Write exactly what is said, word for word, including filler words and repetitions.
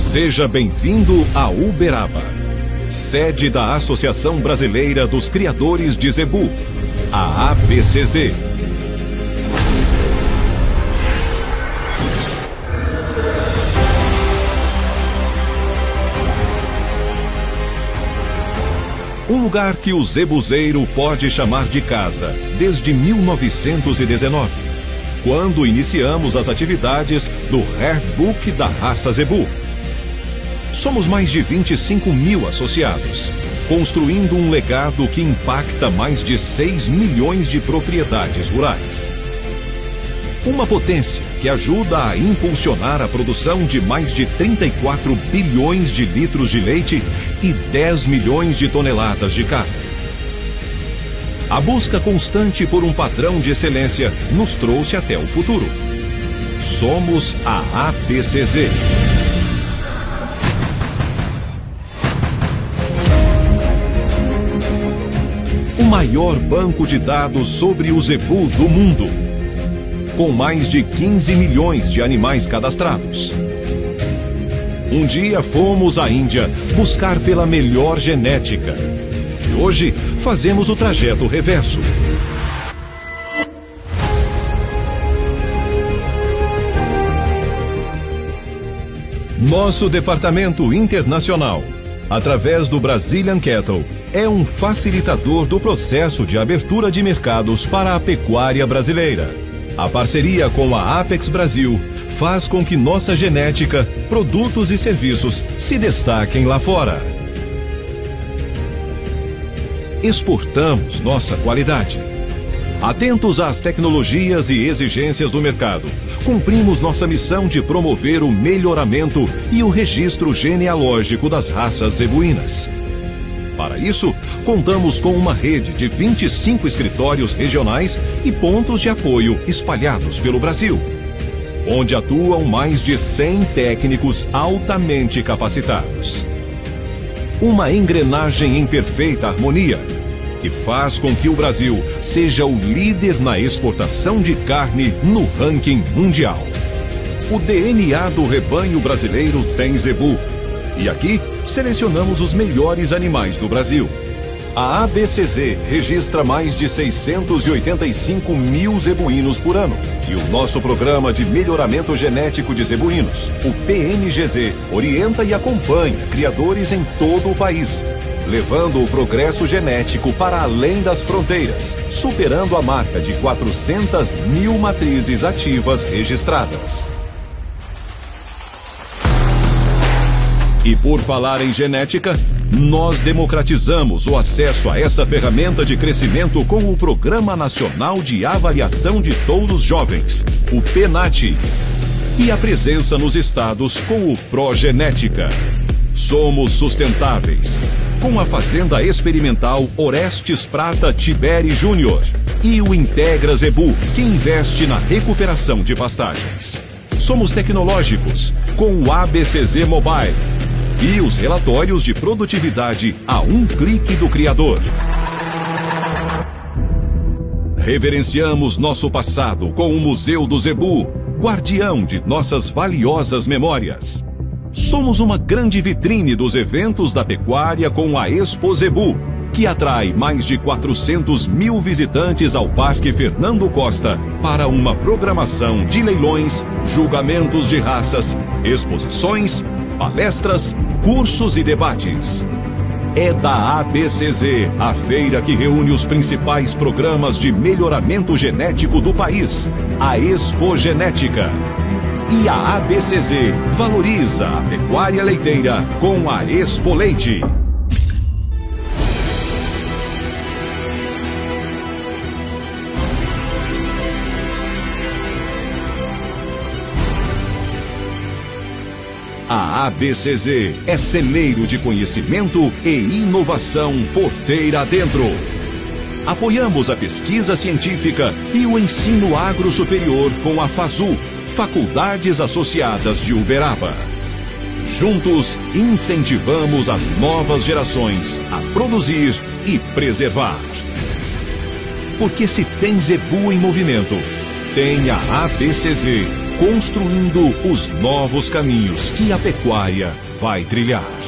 Seja bem-vindo a Uberaba, sede da Associação Brasileira dos Criadores de Zebu, a A B C Z. Um lugar que o zebuzeiro pode chamar de casa desde mil novecentos e dezenove, quando iniciamos as atividades do Herdbook da raça Zebu. Somos mais de vinte e cinco mil associados, construindo um legado que impacta mais de seis milhões de propriedades rurais. Uma potência que ajuda a impulsionar a produção de mais de trinta e quatro bilhões de litros de leite e dez milhões de toneladas de carne. A busca constante por um padrão de excelência nos trouxe até o futuro. Somos a A B C Z. O maior banco de dados sobre o zebu do mundo, com mais de quinze milhões de animais cadastrados. Um dia fomos à Índia buscar pela melhor genética. E hoje fazemos o trajeto reverso. Nosso departamento internacional, através do Brazilian Cattle, é um facilitador do processo de abertura de mercados para a pecuária brasileira. A parceria com a Apex Brasil faz com que nossa genética, produtos e serviços se destaquem lá fora. Exportamos nossa qualidade. Atentos às tecnologias e exigências do mercado, cumprimos nossa missão de promover o melhoramento e o registro genealógico das raças zebuínas. Para isso, contamos com uma rede de vinte e cinco escritórios regionais e pontos de apoio espalhados pelo Brasil, onde atuam mais de cem técnicos altamente capacitados. Uma engrenagem em perfeita harmonia, que faz com que o Brasil seja o líder na exportação de carne no ranking mundial. O D N A do rebanho brasileiro tem zebu, e aqui selecionamos os melhores animais do Brasil. A A B C Z registra mais de seiscentos e oitenta e cinco mil zebuínos por ano. E o nosso programa de melhoramento genético de zebuínos, o P M G Z, orienta e acompanha criadores em todo o país, levando o progresso genético para além das fronteiras, superando a marca de quatrocentas mil matrizes ativas registradas. E por falar em genética, nós democratizamos o acesso a essa ferramenta de crescimento com o Programa Nacional de Avaliação de Touros Jovens, o PNAT, e a presença nos estados com o Progenética. Somos sustentáveis, com a Fazenda Experimental Orestes Prata Tiberi Júnior e o Integra Zebu, que investe na recuperação de pastagens. Somos tecnológicos, com o A B C Z Mobile e os relatórios de produtividade a um clique do criador. Reverenciamos nosso passado com o Museu do Zebu, guardião de nossas valiosas memórias. Somos uma grande vitrine dos eventos da pecuária com a Expo Zebu, que atrai mais de quatrocentos mil visitantes ao Parque Fernando Costa para uma programação de leilões, julgamentos de raças, exposições, palestras, cursos e debates. É da A B C Z a feira que reúne os principais programas de melhoramento genético do país, a Expo Genética. E a A B C Z valoriza a pecuária leiteira com a Expo Leite. A A B C Z é celeiro de conhecimento e inovação porteira adentro. Apoiamos a pesquisa científica e o ensino agro superior com a FASU, Faculdades Associadas de Uberaba. Juntos, incentivamos as novas gerações a produzir e preservar. Porque se tem zebu em movimento, tem a A B C Z construindo os novos caminhos que a pecuária vai trilhar.